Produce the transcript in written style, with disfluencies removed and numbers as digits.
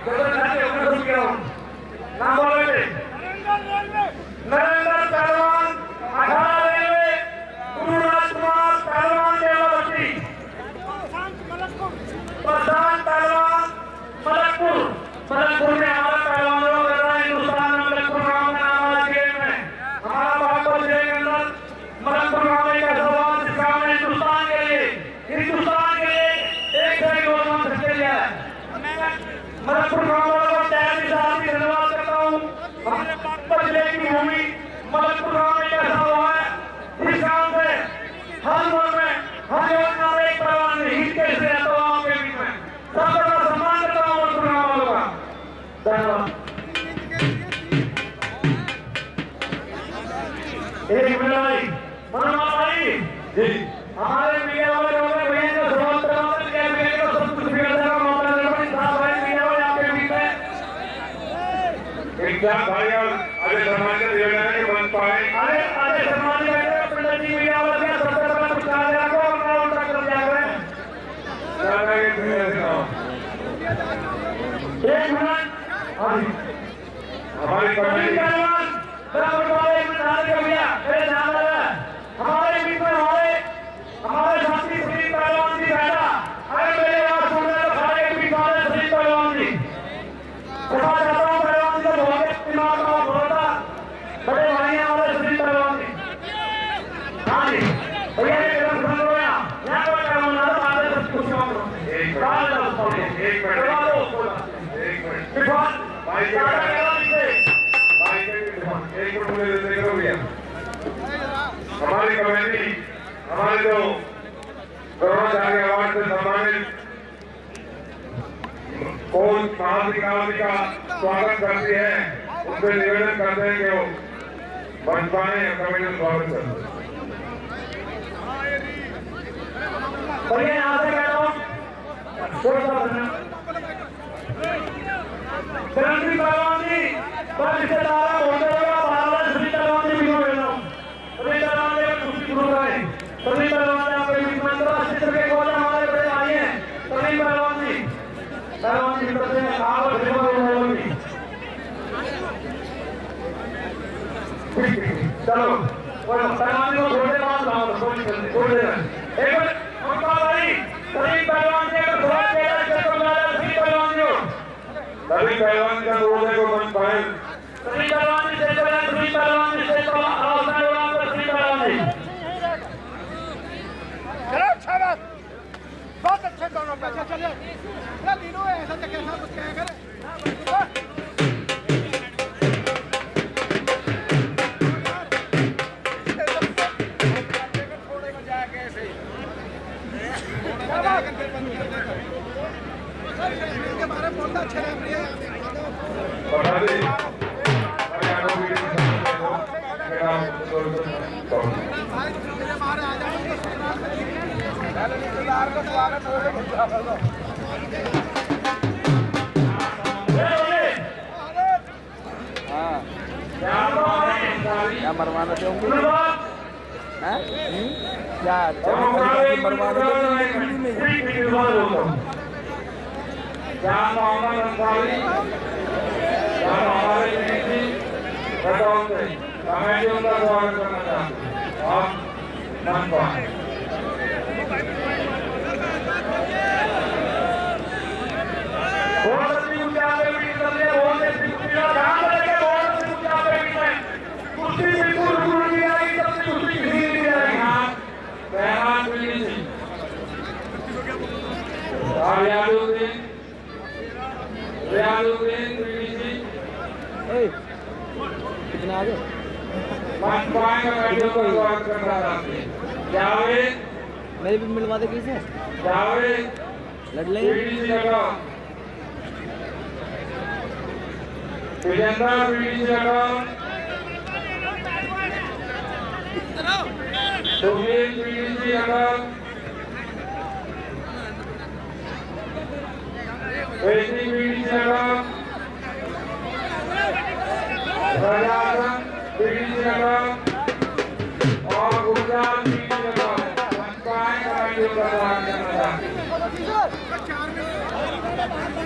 नाम बोलो बेटे। नरेंद्र पहलवान अखाड़ा रेलवे, गुरु राजकुमार पहलवान देवती, प्रधान पहलवान मलकपुर। मलकपुर में हमारा पहलवान लोग कर रहा है हिंदुस्तान में। मलकपुर गाँव में नाम आज गेम में हमारा बागपत जिले के अंदर मलकपुर गाँव में एक पहलवान जिस गाँव में हिंदुस्तान के लिए एक से एक रोजगार सकते लिया है। मलकपुर गाँव वालों को तैयार की धन्यवाद करता हूँ। हमारे बागपत जिले की भूमि मलकपुर गाँव में कैसा हुआ है, इस गाँव से हर मोड़ में हर योजना में एक पहलवान हित कैसे है तो के बीच में सबका सम्मान करता हूँ मलकपुर गाँव वालों का। धन्यवाद। एक मिनट भाई मनोहर भाई जी, हमारे मीडिया वाले लोग भैया जो सवाल करवाते हैं भैया को सब कुछ बिगड़ जाएगा। मौका नहीं साहब भाई मीडिया वाले आपके बीच में एक क्या भाई और अरे सम्मान के दिए जाने के बन पाए। अरे सम्मान के बैठे पंडित जी मीडिया वाले क्या सबसे पहले कुछ कहा जाएगा और क्या उल्टा कर जाएगा। एक मिनट हमारी कमेटी पहलवान बराबर वाले एक मिनट आगे भैया मेरे नाम वाला हमारे बीच में हमारे साथी सुनील पहलवान जी बैठा। अरे मेरे यहाँ सुन रहे हो सारे बीच वाले सुनील पहलवान जी कहना चाहता हूँ पहलवान जी को बहुत दिमाग का भरोसा बड़े भाई हमारे सुनील पहलवान जी। हाँ जी भैया ये गलत सुन लो यहाँ पर पहलवान आता आगे सब कुछ काम करो। एक मिनट हमारी कमेटी हमारे जो द्रोणाचार्य अवार्ड से सम्मानित कोच महाधिकारी का स्वागत करती है, उनसे निवेदन करते हैं कि वो बन पाए कमेटी में स्वागत करते हैं। बढ़िया यहाँ से कह रहा हूँ श्री पहलवान जी पर रिश्तेदार होते हुए भारत श्री पहलवान जी भी हो गए श्री पहलवान जी खुशी शुरू करें। श्री पहलवान जी आपके बीच में अंतरराष्ट्रीय के कोच हमारे बड़े भाई हैं श्री पहलवान जी करते हैं आप चलो पहलवान जी को छोटे पास लाओ छोड़ दे एक मिनट भाई श्री पहलवान जी का थोड़ा तेरा श्री पहलवान जी सभी पहलवान का बोलने को मन पाए। सभी पहलवान जी से सभी पहलवान जी से तो आवाज़ सभी पहलवान जी चलो अच्छा बात बहुत अच्छे दोनों पे चलिए लीनो ऐसा तो कैसा कुछ कहे करे छोड़े को जाए कैसे के बारे में बहुत अच्छा लग रहा है। क्या मरवाना चाहोगे? क्या मरवाना मोहम्मद अंसारी हमारे कमेटी उनका स्वागत करना चाहते आप मन पाए। बहुत अच्छी ऊंचा पे भी चल रही है, बहुत अच्छी ऊंचा ध्यान रखें, बहुत अच्छी ऊंचा पे भी है कुश्ती बिल्कुल गुरु नहीं आई, सबसे कुश्ती किसी नहीं आई। हाँ पहलवान पीली जी रियाजुद्दीन पीली जी कितना आगे मन पाएंगे बैठो को स्वागत करना चाहते हैं। जावेद मेरे भी मिलवा दे किसे जावेद लड़ लेंगे पीली जी लगाओ विजेंद्र पीली जी लगाओ सुनील पीली जी लगाओ बेटी पीली जी लगाओ राजासन पीली जी लगाओ और गुजरात पीली जी लगाओ। मन पाएंगे बैठो को स्वागत करना चाहते हैं।